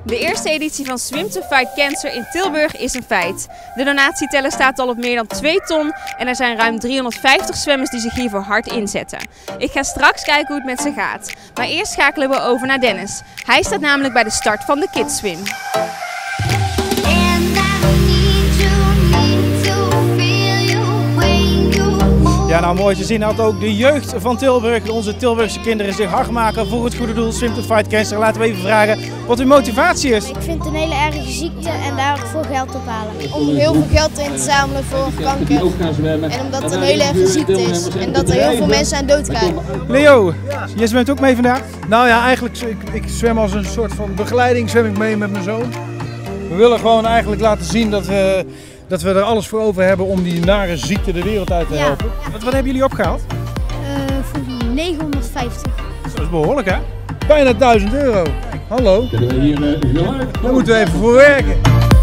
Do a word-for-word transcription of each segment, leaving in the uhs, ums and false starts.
De eerste editie van Swim to Fight Cancer in Tilburg is een feit. De donatieteller staat al op meer dan twee ton en er zijn ruim driehonderdvijftig zwemmers die zich hiervoor hard inzetten. Ik ga straks kijken hoe het met ze gaat. Maar eerst schakelen we over naar Dennis. Hij staat namelijk bij de start van de Kids Swim. Ja, nou mooi te zien dat ook de jeugd van Tilburg, onze Tilburgse kinderen, zich hard maken voor het goede doel Swim to Fight Cancer. Laten we even vragen wat uw motivatie is. Ik vind het een hele erge ziekte en daarvoor geld ophalen. Om heel veel geld in te zamelen voor kanker. En omdat het een hele erge ziekte is en dat er heel veel mensen aan dood gaan. Leo, jij zwemt ook mee vandaag? Nou ja, eigenlijk ik, ik zwem als een soort van begeleiding, zwem ik mee met mijn zoon. We willen gewoon eigenlijk laten zien dat we, dat we er alles voor over hebben om die nare ziekte de wereld uit te helpen. Ja. Wat, wat hebben jullie opgehaald? Uh, volgens mij negenhonderdvijftig. Dat is behoorlijk, hè? Bijna duizend euro. Hallo. Daar moeten we even voor werken.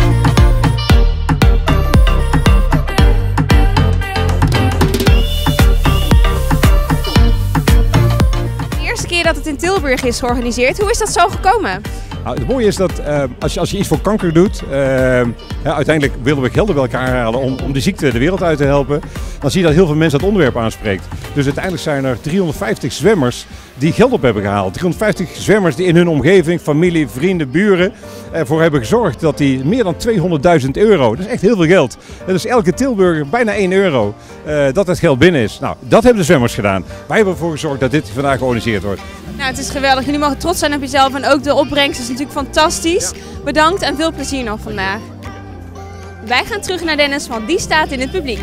De eerste keer dat het in Tilburg is georganiseerd, hoe is dat zo gekomen? Nou, het mooie is dat uh, als, je, als je iets voor kanker doet, uh, ja, uiteindelijk willen we gelden bij elkaar halen om, om de ziekte de wereld uit te helpen. Dan zie je dat heel veel mensen dat onderwerp aanspreekt. Dus uiteindelijk zijn er driehonderdvijftig zwemmers die geld op hebben gehaald. driehonderdvijftig zwemmers die in hun omgeving, familie, vrienden, buren ervoor hebben gezorgd dat die meer dan tweehonderdduizend euro, dat is echt heel veel geld. En dus elke Tilburger bijna één euro, uh, dat het geld binnen is. Nou, dat hebben de zwemmers gedaan. Wij hebben ervoor gezorgd dat dit vandaag georganiseerd wordt. Nou, het is geweldig. Jullie mogen trots zijn op jezelf en ook de opbrengst is natuurlijk fantastisch. Bedankt en veel plezier nog vandaag. Wij gaan terug naar Dennis, want die staat in het publiek.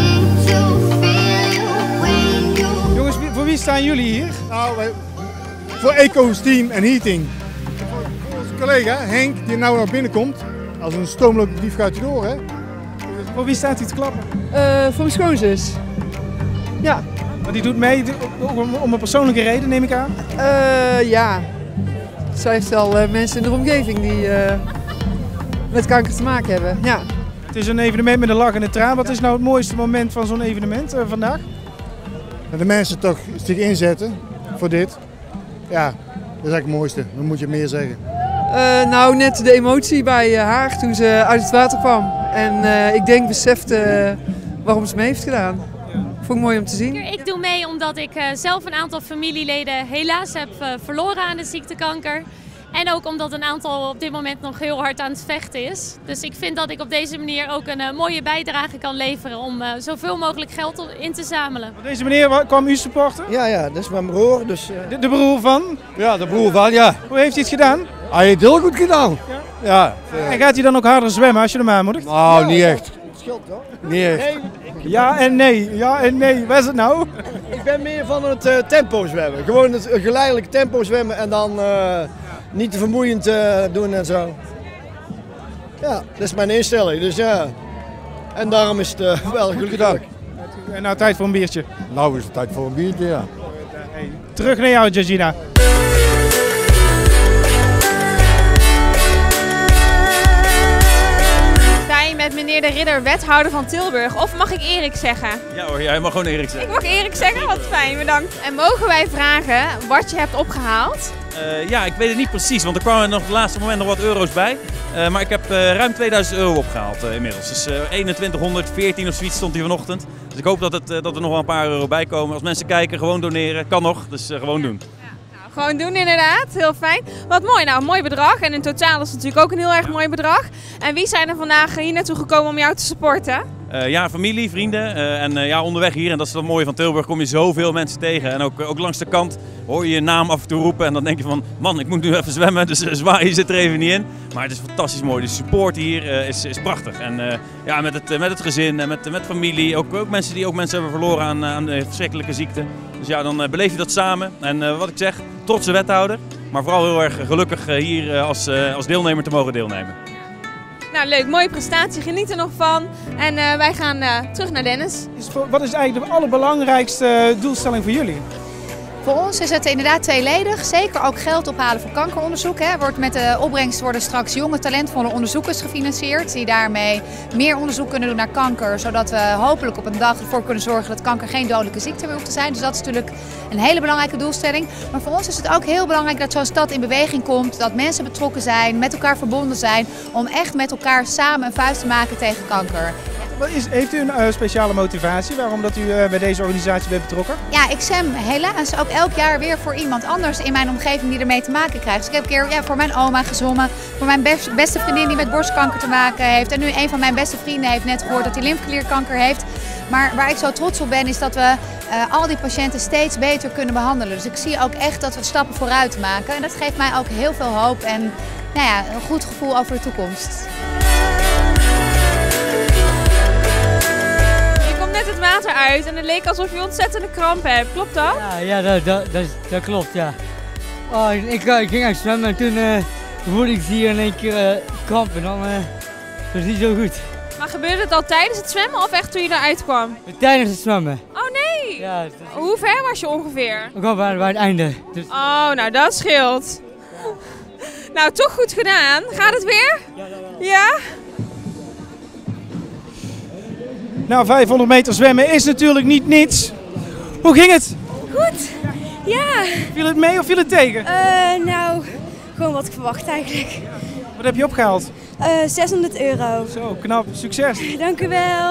Jongens, voor wie staan jullie hier? Nou, wij, voor Eco's Team en Heating. Voor onze collega Henk, die nou naar binnen komt. Als een stoomlocomotief gaat hij door, hè? Voor wie staat u te klappen? Uh, voor mijn schoonzus. Ja. Maar die doet mee om, om een persoonlijke reden, neem ik aan? Uh, ja. Zij heeft al uh, mensen in de omgeving die uh, met kanker te maken hebben. Ja. Het is een evenement met een lach en een traan. Wat is nou het mooiste moment van zo'n evenement uh, vandaag? En de mensen toch zich inzetten voor dit. Ja, dat is eigenlijk het mooiste. Dan moet je meer zeggen. Uh, nou, net de emotie bij uh, haar toen ze uit het water kwam. En uh, ik denk besefte uh, waarom ze mee heeft gedaan. Vond ik mooi om te zien. Ik doe mee omdat ik uh, zelf een aantal familieleden helaas heb uh, verloren aan de ziekte kanker. En ook omdat een aantal op dit moment nog heel hard aan het vechten is. Dus ik vind dat ik op deze manier ook een uh, mooie bijdrage kan leveren om uh, zoveel mogelijk geld in te zamelen. Op deze meneer kwam u supporten? Ja, ja, dat is mijn broer. Dus, uh... de, de broer van? Ja, de broer van, ja. Hoe heeft hij het gedaan? Hij heeft het heel goed gedaan. Ja. Ja. En gaat hij dan ook harder zwemmen als je hem aanmoedigt? Nou, niet echt. Het scheelt toch? Niet echt. Nee. Ja en nee, ja en nee. Wat is het nou? Ik ben meer van het uh, tempo zwemmen. Gewoon het uh, geleidelijk tempo zwemmen en dan uh, niet te vermoeiend uh, doen en zo. Ja, dat is mijn instelling. Dus ja. En daarom is het uh, wel goed gedaan. En nou tijd voor een biertje? Nou is het tijd voor een biertje, ja. Hey, terug naar jou, Georgina. Met meneer de Ridder, wethouder van Tilburg. Of mag ik Erik zeggen? Ja hoor, jij mag gewoon Erik zeggen. Ik mag Erik zeggen? Wat fijn, bedankt. En mogen wij vragen wat je hebt opgehaald? Uh, ja, ik weet het niet precies, want er kwamen nog op het laatste moment nog wat euro's bij. Uh, maar ik heb uh, ruim tweeduizend euro opgehaald uh, inmiddels. Dus uh, eenentwintighonderdveertien of zoiets stond hier vanochtend. Dus ik hoop dat, het, uh, dat er nog wel een paar euro bij komen. Als mensen kijken, gewoon doneren. Kan nog, dus uh, gewoon doen. Gewoon doen inderdaad, heel fijn. Wat mooi, nou een mooi bedrag en in totaal is het natuurlijk ook een heel erg ja. mooi bedrag. En wie zijn er vandaag hier naartoe gekomen om jou te supporten? Uh, ja, familie, vrienden uh, en uh, ja, onderweg hier. En dat is het mooie van Tilburg, kom je zoveel mensen tegen. En ook, ook langs de kant hoor je je naam af en toe roepen en dan denk je van man, ik moet nu even zwemmen, dus uh, zwaaien zit er even niet in. Maar het is fantastisch mooi, de support hier uh, is, is prachtig. En uh, ja, met het, uh, met het gezin en met, uh, met familie, ook, ook mensen die ook mensen hebben verloren aan, uh, aan de verschrikkelijke ziekte. Dus ja, dan uh, beleef je dat samen. En uh, wat ik zeg, trotse wethouder, maar vooral heel erg gelukkig uh, hier uh, als, uh, als deelnemer te mogen deelnemen. Nou leuk, mooie prestatie, geniet er nog van. En uh, wij gaan uh, terug naar Dennis. Is voor, wat is eigenlijk de allerbelangrijkste doelstelling voor jullie? Voor ons is het inderdaad tweeledig. Zeker ook geld ophalen voor kankeronderzoek. Hè. Wordt met de opbrengst worden straks jonge talentvolle onderzoekers gefinancierd. Die daarmee meer onderzoek kunnen doen naar kanker. Zodat we hopelijk op een dag ervoor kunnen zorgen dat kanker geen dodelijke ziekte meer hoeft te zijn. Dus dat is natuurlijk een hele belangrijke doelstelling. Maar voor ons is het ook heel belangrijk dat zo'n stad in beweging komt. Dat mensen betrokken zijn, met elkaar verbonden zijn. Om echt met elkaar samen een vuist te maken tegen kanker. Is, heeft u een uh, speciale motivatie waarom dat u uh, bij deze organisatie bent betrokken? Ja, ik zwem helaas ook elk jaar weer voor iemand anders in mijn omgeving die ermee te maken krijgt. Dus ik heb een keer ja, voor mijn oma gezwommen, voor mijn best, beste vriendin die met borstkanker te maken heeft. En nu een van mijn beste vrienden heeft net gehoord dat hij lymfeklierkanker heeft. Maar waar ik zo trots op ben is dat we uh, al die patiënten steeds beter kunnen behandelen. Dus ik zie ook echt dat we stappen vooruit maken. En dat geeft mij ook heel veel hoop en nou ja, een goed gevoel over de toekomst. Het water uit en het leek alsof je ontzettende kramp hebt. Klopt dat? Ja, ja dat, dat, dat, dat klopt, ja. Oh, ik, ik, ik ging uit zwemmen en toen uh, voelde ik hier in één keer uh, kramp en dan uh, dat is niet zo goed. Maar gebeurde het al tijdens het zwemmen of echt toen je eruit kwam? Tijdens het zwemmen. Oh nee! Ja, is... Hoe ver was je ongeveer? Ik kwam bij, bij het einde. Dus... Oh, nou dat scheelt. Nou, toch goed gedaan. Gaat het weer? Ja? ja, ja. ja? Nou, vijfhonderd meter zwemmen is natuurlijk niet niets. Hoe ging het? Goed, ja. Viel het mee of viel het tegen? Uh, nou, gewoon wat ik verwacht eigenlijk. Wat heb je opgehaald? Uh, zeshonderd euro. Zo, knap. Succes. Dank u wel.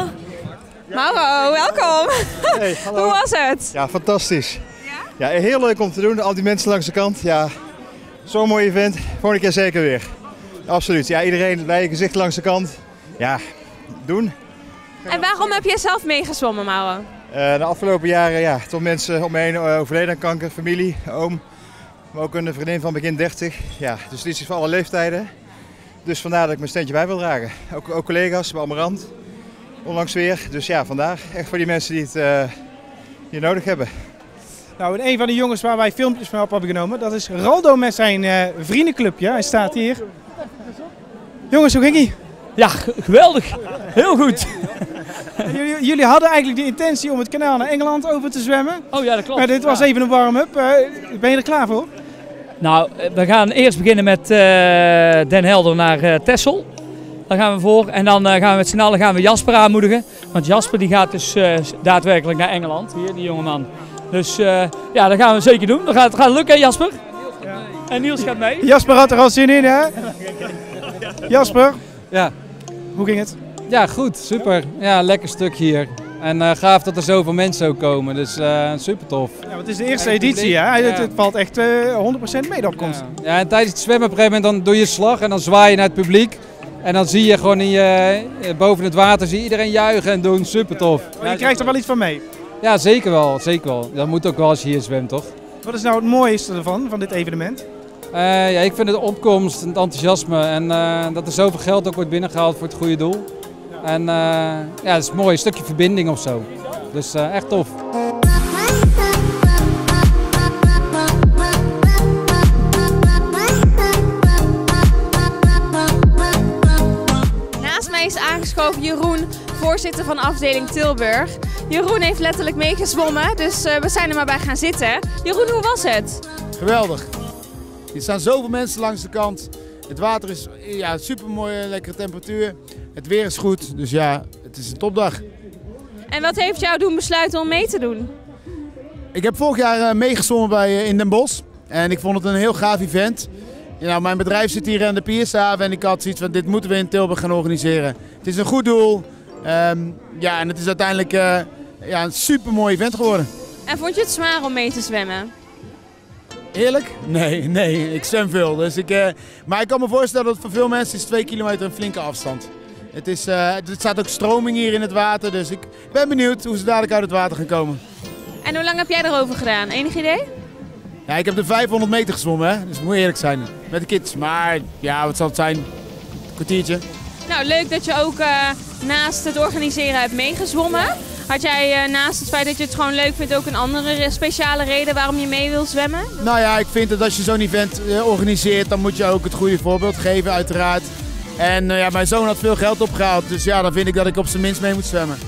Mauro, welkom. Hey, hallo. Hoe was het? Ja, fantastisch. Ja? Ja, heel leuk om te doen. Al die mensen langs de kant. Ja, zo'n mooi event. Volgende keer zeker weer. Absoluut. Ja, iedereen bij je gezicht langs de kant. Ja, doen. En waarom heb jij zelf meegezwommen, Mauro? Uh, de afgelopen jaren, ja, toch mensen om me heen uh, overleden aan kanker, familie, oom. Maar ook een vriendin van begin dertig. Ja, dus dit is voor alle leeftijden. Dus vandaar dat ik mijn steentje bij wil dragen. Ook, ook collega's bij Amarant, onlangs weer. Dus ja, vandaar. Echt voor die mensen die het uh, hier nodig hebben. Nou, en een van de jongens waar wij filmpjes van op hebben genomen, dat is Raldo met zijn uh, vriendenclubje. Hij staat hier. Jongens, hoe ging hij? Ja, geweldig. Heel goed. Jullie, jullie hadden eigenlijk de intentie om het kanaal naar Engeland over te zwemmen. Oh ja, dat klopt. Maar dit was ja. even een warm-up. Uh, ben je er klaar voor? Nou, we gaan eerst beginnen met uh, Den Helder naar uh, Texel. Daar gaan we voor. En dan uh, gaan we met z'n allen gaan we Jasper aanmoedigen. Want Jasper die gaat dus uh, daadwerkelijk naar Engeland. Hier, die jongeman. Dus uh, ja, dat gaan we zeker doen. Dat gaat, het gaat lukken, hè, Jasper? Ja. En Niels gaat mee. Jasper had er al zin in, hè? Jasper? Ja. Hoe ging het? Ja, goed. Super. Ja, lekker stuk hier. En uh, gaaf dat er zoveel mensen ook komen. Dus uh, super tof. Ja, het is de eerste editie, hè? Ja. Het, het valt echt uh, honderd procent mee de opkomst. Ja. Ja, en tijdens het zwemmen op een gegeven moment dan doe je slag en dan zwaai je naar het publiek. En dan zie je gewoon in je, boven het water zie je iedereen juichen en doen. Super tof. Maar je krijgt er wel iets van mee? Ja, zeker wel. Zeker wel. Dat moet ook wel als je hier zwemt, toch? Wat is nou het mooiste ervan, van dit evenement? Uh, ja, ik vind de opkomst en het enthousiasme en uh, dat er zoveel geld ook wordt binnengehaald voor het goede doel. En uh, ja, het is mooi, een stukje verbinding of zo. Dus uh, echt tof. Naast mij is aangeschoven Jeroen, voorzitter van afdeling Tilburg. Jeroen heeft letterlijk meegezwommen, dus uh, we zijn er maar bij gaan zitten. Jeroen, hoe was het? Geweldig. Er staan zoveel mensen langs de kant. Het water is ja, super mooie, lekkere temperatuur. Het weer is goed, dus ja, het is een topdag. En wat heeft jou doen besluiten om mee te doen? Ik heb vorig jaar meegezwommen bij uh, in Den Bosch. En ik vond het een heel gaaf event. Ja, nou, mijn bedrijf zit hier aan de Piershaven en ik had zoiets van dit moeten we in Tilburg gaan organiseren. Het is een goed doel. Um, ja, en het is uiteindelijk uh, ja, een super mooi event geworden. En vond je het zwaar om mee te zwemmen? Eerlijk? Nee, nee, ik zwem veel. Dus ik, uh, maar ik kan me voorstellen dat voor veel mensen is twee kilometer een flinke afstand. Het is, uh, er staat ook stroming hier in het water, dus ik ben benieuwd hoe ze dadelijk uit het water gaan komen. En hoe lang heb jij erover gedaan? Enig idee? Ja, ik heb de vijfhonderd meter gezwommen, hè? Dus moet eerlijk zijn. Met de kids. Maar ja, wat zal het zijn? Een kwartiertje. Nou, leuk dat je ook uh, naast het organiseren hebt meegezwommen. Ja. Had jij uh, naast het feit dat je het gewoon leuk vindt ook een andere speciale reden waarom je mee wil zwemmen? Nou ja, ik vind dat als je zo'n event uh, organiseert, dan moet je ook het goede voorbeeld geven, uiteraard. En uh, ja, mijn zoon had veel geld opgehaald, dus ja, dan vind ik dat ik op zijn minst mee moet zwemmen.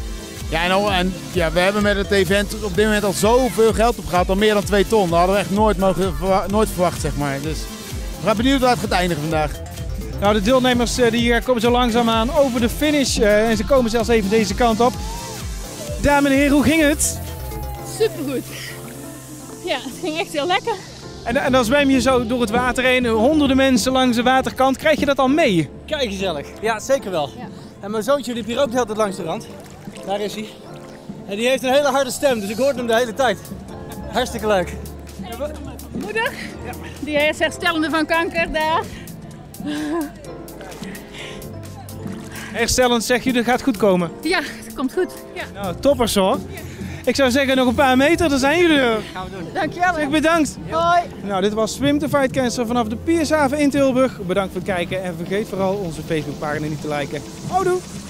Ja, en, al, en ja, we hebben met het event op dit moment al zoveel geld opgehaald, al meer dan twee ton. Dat hadden we echt nooit, mogen, nooit verwacht, zeg maar. Dus we gaan benieuwd waar het gaat eindigen vandaag. Nou, de deelnemers die komen zo langzaamaan over de finish uh, en ze komen zelfs even deze kant op. Dames en heren, hoe ging het? Supergoed. Ja, het ging echt heel lekker. En, en dan zwem je zo door het water heen, honderden mensen langs de waterkant. Krijg je dat al mee? Kijk gezellig. Ja, zeker wel. Ja. En mijn zoontje liep hier ook de hele tijd langs de rand. Daar is hij. En die heeft een hele harde stem, dus ik hoorde hem de hele tijd. Hartstikke leuk. Moeder, ja. Die is herstellende van kanker daar. Herstellend zeg je, dat gaat goed komen? Ja, het komt goed. Ja. Nou, toppers hoor. Ik zou zeggen nog een paar meter, dan zijn jullie er. Gaan we doen. Dankjewel. Zeg bedankt. Hoi. Nou, dit was Swim to Fight Cancer vanaf de Piershaven in Tilburg. Bedankt voor het kijken en vergeet vooral onze Facebookpagina niet te liken. Houdoe.